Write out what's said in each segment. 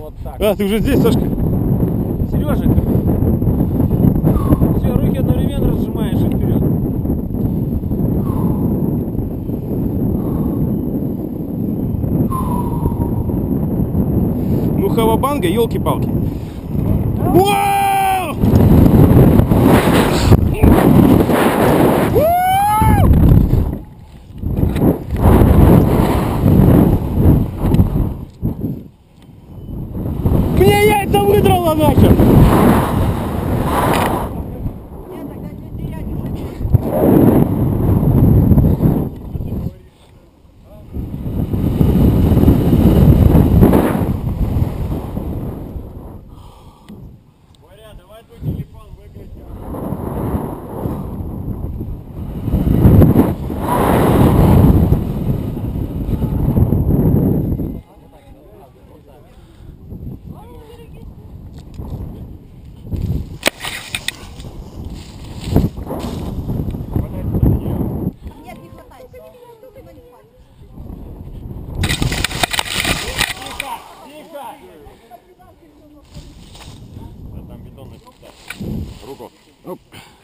вот так. А, ты уже здесь, Сашка? Сереженька. Все, руки одновременно разжимаешь и вперед. Ну, хавабанга, елки-палки. Вау! Мне яйца выдрала нахер! Давай твой телефон выключи. Нет, не хватает. Только не хватит. Тихо, тихо. А там бетонный кустар. Руку. Оп.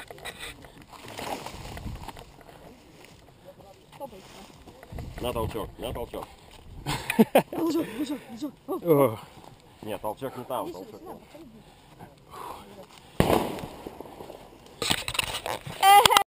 На толчок, на толчок. О. Нет, толчок не там, толчок.